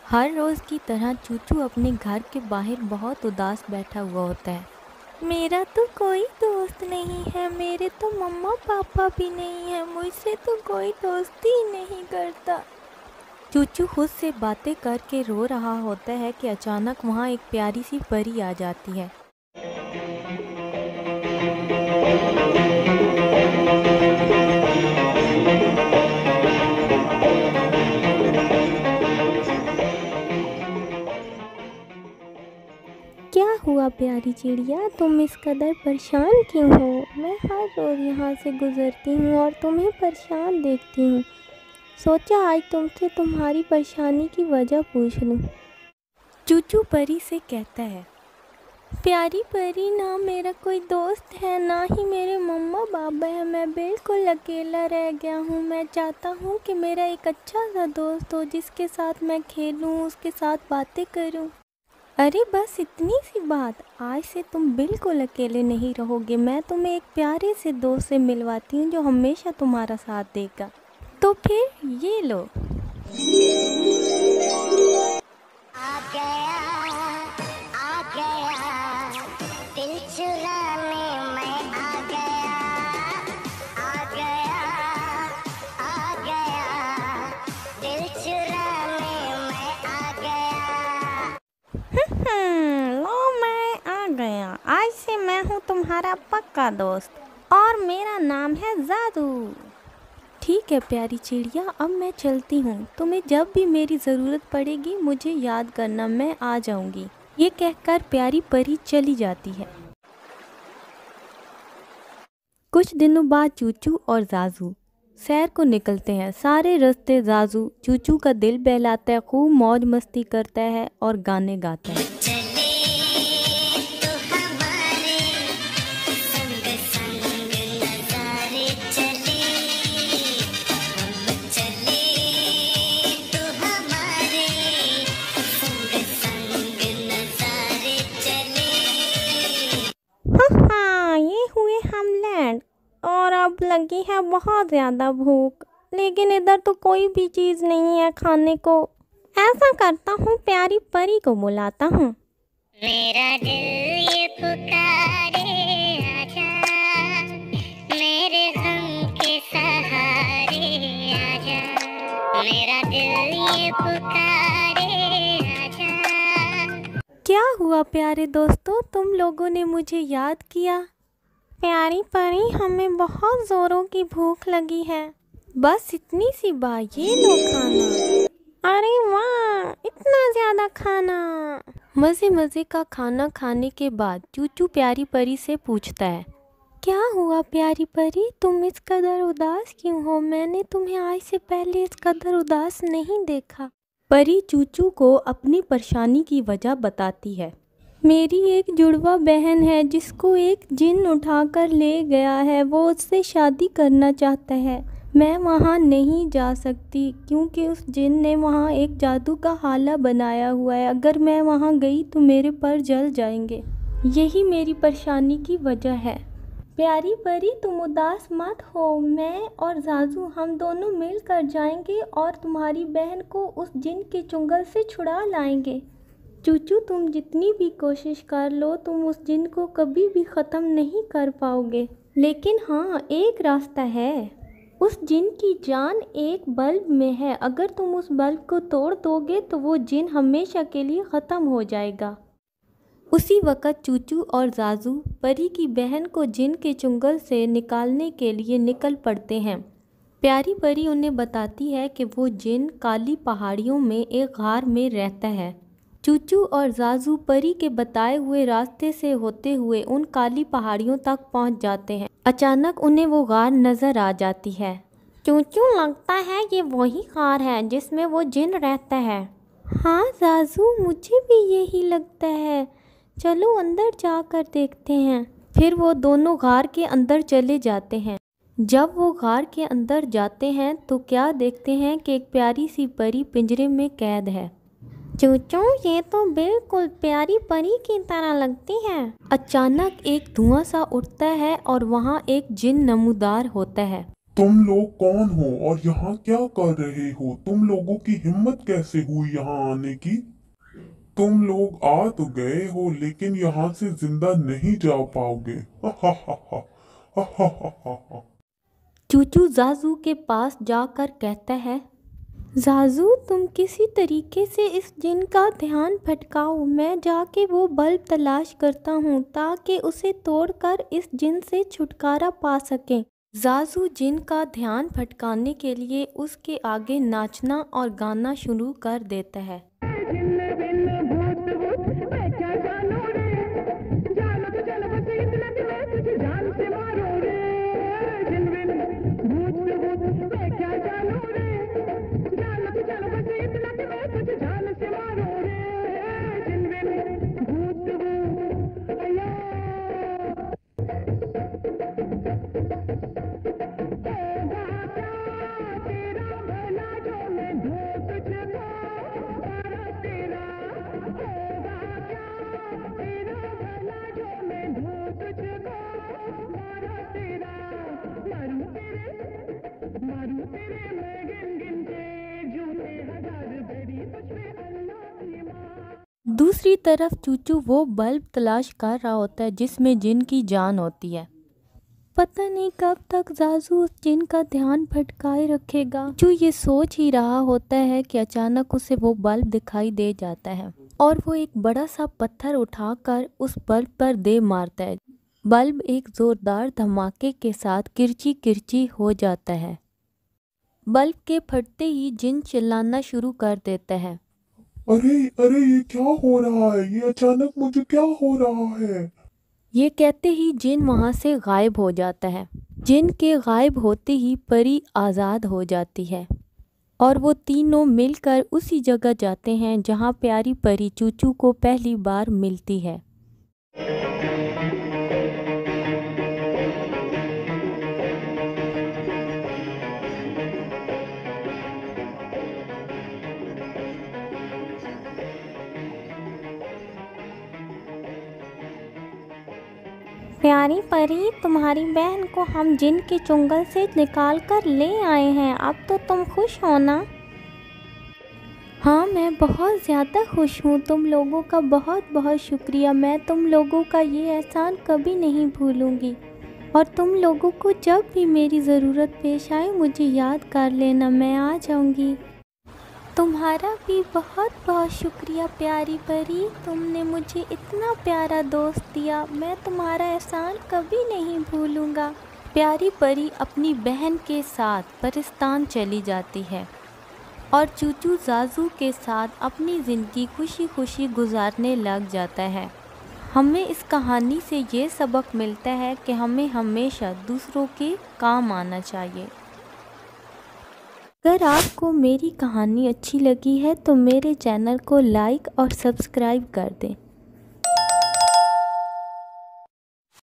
हर रोज़ की तरह चूचू अपने घर के बाहर बहुत उदास बैठा हुआ होता है। मेरा तो कोई दोस्त नहीं है, मेरे तो मम्मा पापा भी नहीं है, मुझसे तो कोई दोस्ती ही नहीं करता। चूचू खुद से बातें करके रो रहा होता है कि अचानक वहाँ एक प्यारी सी परी आ जाती है। क्या हुआ प्यारी चिड़िया, तुम इस कदर परेशान क्यों हो? मैं हर रोज़ यहाँ से गुज़रती हूँ और तुम्हें परेशान देखती हूँ। सोचा आज तुमसे तुम्हारी परेशानी की वजह पूछ लूँ। चूचू परी से कहता है, प्यारी परी, ना मेरा कोई दोस्त है, ना ही मेरे मम्मा पापा है। मैं बिल्कुल अकेला रह गया हूँ। मैं चाहता हूँ कि मेरा एक अच्छा सा दोस्त हो जिसके साथ मैं खेलूँ, उसके साथ बातें करूँ। अरे बस इतनी सी बात, आज से तुम बिल्कुल अकेले नहीं रहोगे। मैं तुम्हें एक प्यारे से दोस्त से मिलवाती हूँ जो हमेशा तुम्हारा साथ देगा। तो फिर ये लो। आ गया, दिल चुराने मैं आ गया, आ गया, आ गया, दिल चुराने मैं आ गया। लो मैं आ गया। आज से मैं हूँ तुम्हारा पक्का दोस्त और मेरा नाम है जादू। ठीक है प्यारी चिड़िया, अब मैं चलती हूँ। तुम्हें जब भी मेरी ज़रूरत पड़ेगी मुझे याद करना, मैं आ जाऊँगी। ये कहकर प्यारी परी चली जाती है। कुछ दिनों बाद चूचू और जाजू सैर को निकलते हैं। सारे रास्ते जाजू चूचू का दिल बहलाता है, खूब मौज मस्ती करता है और गाने गाता है। हाँ, ये हुए हम लैंड और अब लगी है बहुत ज़्यादा भूख, लेकिन इधर तो कोई भी चीज़ नहीं है खाने को। ऐसा करता हूँ, प्यारी परी को बुलाता हूँ। मेरा दिल ये पुकारे, आजा मेरे गम के सहारे, आजा मेरा दिल ये पुकारे, आजा। क्या हुआ प्यारे दोस्तों, तुम लोगों ने मुझे याद किया? प्यारी परी, हमें बहुत ज़ोरों की भूख लगी है। बस इतनी सी बात, ये लो खाना। अरे वाह, इतना ज़्यादा खाना। मज़े मज़े का खाना खाने के बाद चूचू प्यारी परी से पूछता है, क्या हुआ प्यारी परी, तुम इस कदर उदास क्यों हो? मैंने तुम्हें आज से पहले इस कदर उदास नहीं देखा। परी चूचू को अपनी परेशानी की वजह बताती है। मेरी एक जुड़वा बहन है जिसको एक जिन उठाकर ले गया है। वो उससे शादी करना चाहता है। मैं वहाँ नहीं जा सकती क्योंकि उस जिन ने वहाँ एक जादू का हाला बनाया हुआ है। अगर मैं वहाँ गई तो मेरे पर जल जाएंगे। यही मेरी परेशानी की वजह है। प्यारी परी, तुम उदास मत हो। मैं और जाजू हम दोनों मिलकर जाएंगे और तुम्हारी बहन को उस जिन के चुंगल से छुड़ा लाएंगे। चूचू, तुम जितनी भी कोशिश कर लो, तुम उस जिन को कभी भी ख़त्म नहीं कर पाओगे। लेकिन हाँ, एक रास्ता है। उस जिन की जान एक बल्ब में है। अगर तुम उस बल्ब को तोड़ दोगे तो वो जिन हमेशा के लिए ख़त्म हो जाएगा। उसी वक़्त चूचू और जाजू परी की बहन को जिन के चुंगल से निकालने के लिए निकल पड़ते हैं। प्यारी परी उन्हें बताती है कि वो जिन काली पहाड़ियों में एक गार में रहता है। चूचू और जाजू परी के बताए हुए रास्ते से होते हुए उन काली पहाड़ियों तक पहुंच जाते हैं। अचानक उन्हें वो गार नज़र आ जाती है। चूचू, लगता है ये वही गार है जिसमें वो जिन रहता है। हाँ जाजू, मुझे भी यही लगता है। चलो अंदर जाकर देखते हैं। फिर वो दोनों गार के अंदर चले जाते हैं। जब वो गार के अंदर जाते हैं तो क्या देखते हैं कि एक प्यारी सी परी पिंजरे में कैद है। चूचू, ये तो बिल्कुल प्यारी परी की तरह लगती है। अचानक एक धुआं सा उठता है और वहाँ एक जिन नमूदार होता है। तुम लोग कौन हो और यहाँ क्या कर रहे हो? तुम लोगों की हिम्मत कैसे हुई यहाँ आने की? तुम लोग आ तो गए हो लेकिन यहाँ से जिंदा नहीं जा पाओगे। हा हा हा हा हा हा हा हा हा। चूचू जाजू के पास जाकर कहता है, जाजू तुम किसी तरीके से इस जिन का ध्यान भटकाओ, मैं जाके वो बल्ब तलाश करता हूँ ताकि उसे तोड़कर इस जिन से छुटकारा पा सकें। जाजू जिन का ध्यान भटकाने के लिए उसके आगे नाचना और गाना शुरू कर देता है। दूसरी तरफ चूचू वो बल्ब तलाश कर रहा होता है जिसमें जिन की जान होती है। पता नहीं कब तक जाजू उस जिन का ध्यान भटकाए रखेगा। चूचू ये सोच ही रहा होता है कि अचानक उसे वो बल्ब दिखाई दे जाता है और वो एक बड़ा सा पत्थर उठाकर उस बल्ब पर दे मारता है। बल्ब एक जोरदार धमाके के साथ किरची किरची हो जाता है। बल्ब के फटते ही जिन चिल्लाना शुरू कर देता है, अरे अरे ये क्या हो रहा है? ये अचानक मुझे क्या हो रहा है? ये कहते ही जिन वहाँ से गायब हो जाता है। जिन के गायब होते ही परी आज़ाद हो जाती है और वो तीनों मिलकर उसी जगह जाते हैं जहाँ प्यारी परी चूचू को पहली बार मिलती है। प्यारी परी, तुम्हारी बहन को हम जिन के चुंगल से निकाल कर ले आए हैं। अब तो तुम खुश हो ना? हाँ, मैं बहुत ज़्यादा खुश हूँ। तुम लोगों का बहुत बहुत शुक्रिया। मैं तुम लोगों का ये एहसान कभी नहीं भूलूंगी और तुम लोगों को जब भी मेरी ज़रूरत पेश आए मुझे याद कर लेना, मैं आ जाऊंगी। तुम्हारा भी बहुत बहुत शुक्रिया प्यारी परी, तुमने मुझे इतना प्यारा दोस्त दिया। मैं तुम्हारा एहसान कभी नहीं भूलूंगा। प्यारी परी अपनी बहन के साथ परिस्तान चली जाती है और चूचू जाजू के साथ अपनी ज़िंदगी खुशी खुशी गुजारने लग जाता है। हमें इस कहानी से ये सबक मिलता है कि हमें हमेशा दूसरों के काम आना चाहिए। अगर आपको मेरी कहानी अच्छी लगी है तो मेरे चैनल को लाइक और सब्सक्राइब कर दें।